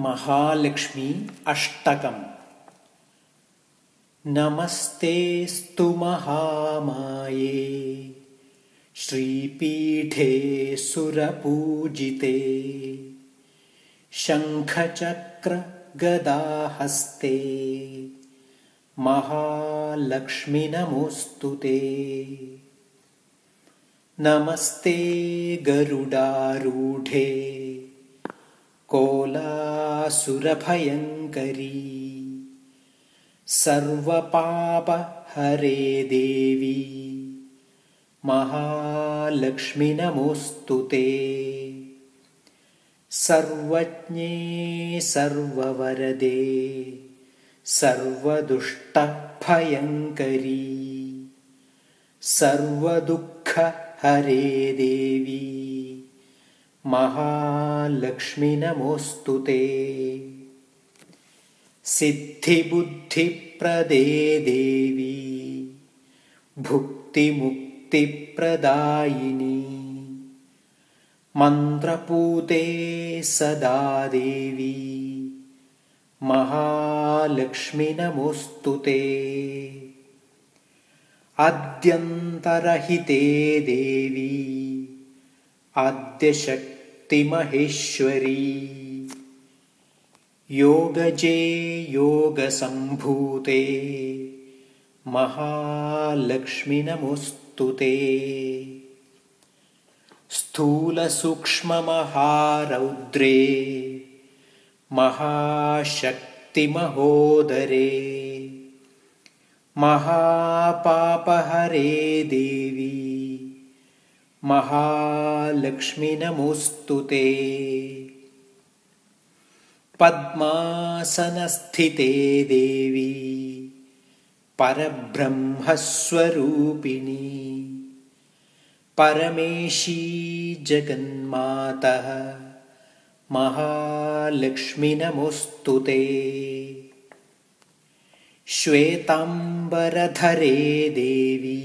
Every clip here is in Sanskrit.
महालक्ष्मी अष्टकम्। नमस्तेऽस्तु महामाये श्रीपीठे सुरपूजिते शङ्खचक्र गदाहस्ते महालक्ष्मी नमोऽस्तुते। नमस्ते गरुडारूढे कोलासुरभयङ्करी सर्वपापहरे देवी महालक्ष्मी नमोऽस्तुते। सर्वज्ञे सर्ववरदे सर्वदुष्टभयङ्करी सर्वदुःखहरे देवी महालक्ष्मी नमोऽस्तुते। सिद्धिबुद्धिप्रदे देवी भुक्तिमुक्तिप्रदायिनी मन्त्रपूते सदा देवी महालक्ष्मी नमोऽस्तुते। आद्यन्तरहिते देवी आद्यशक्तिमहेश्वरी योगजे योगसम्भूते महालक्ष्मी नमोऽस्तुते। स्थूलसूक्ष्ममहारौद्रे महाशक्तिमहोदरे महापापहरे देवी महालक्ष्मी नमोऽस्तुते। पद्मासनस्थिते देवी परब्रह्मस्वरूपिणी परमेशी जगन्मातः महालक्ष्मी नमोऽस्तुते। श्वेताम्बरधरे देवी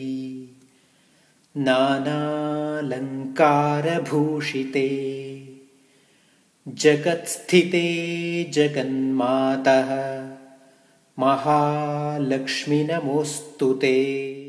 नानालङ्कारभूषिते जगत्स्थिते जगन्मातः महालक्ष्मी नमोऽस्तुते।